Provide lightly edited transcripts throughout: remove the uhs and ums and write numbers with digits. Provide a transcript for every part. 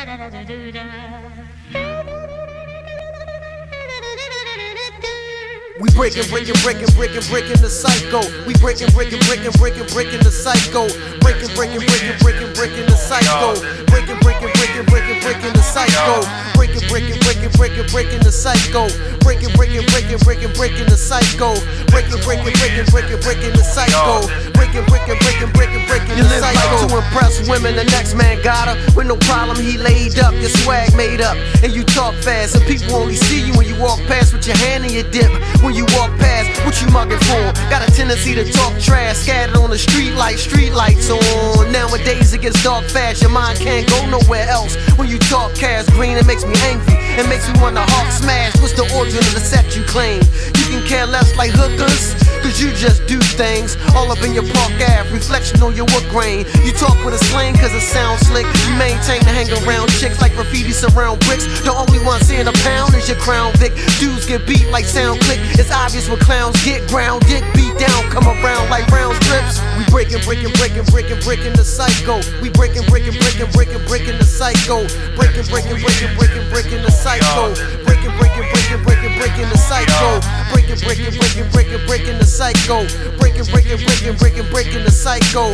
We breaking the psycho. We breaking the psycho. Breaking the psycho. Breaking the psycho. Breaking the psycho. Breaking the psycho. Breaking the psycho. You live like to impress women, the next man got her. With no problem, he laid up, your swag made up. And you talk fast, and people only see you when you walk past with your hand in your dip. When you walk past, what you mugging for? Got a tendency to talk trash, scattered on the street lights on. Nowadays it gets dark fast, your mind can't go nowhere else. When you talk cash green, it makes me angry. It makes me wanna hawk smash. What's the origin of the set you claim? You can care less like hookers, cause you just do things all up in your Park Ave, reflection on your wood grain. You talk with a slang cause it sounds slick. You maintain to hang around chicks like graffiti surround bricks. The only one seeing a pound is your Crown Vic. Dudes get beat like sound click. It's obvious when clowns get ground, dick beat down, come around like round strips. We breaking the psycho. We breaking the psycho. Breaking the psycho. Breaking the psycho. Breaking the psycho. Breaking the psycho.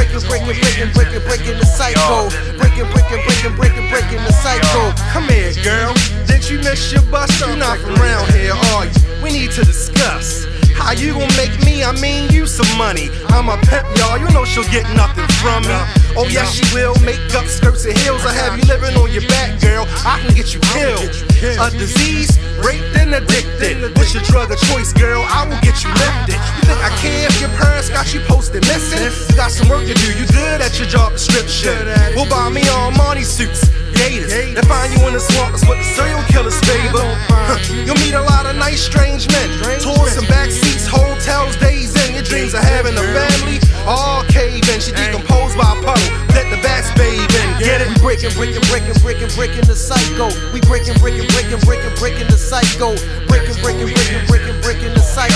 Breaking the psycho. Breaking the psycho. Come here, girl. Did you miss your bus? You not from around here, are you? We need to discuss how you gon' make me, I mean you, some money. I'm a pimp, y'all, you know she'll get nothing from me. Oh yes, she will, make up skirts and heels. I have you living on your back, girl, I can get you killed. A disease, raped and addicted. What's your drug of choice, girl? I will get you lifted. You think I care if your parents got you posted missing? You got some work to do, you good at your job description. We'll buy me Armani suits, gators, and find you in the swamp, that's what the serial killers favor. You'll meet a lot of nice strange men, tours and backseats, hotels, days in. Your dreams of having a family all cave in. She decomposed by a puddle, let the bats bathe in. Get it? We breaking the psycho. We breaking the psycho. Breaking the psycho.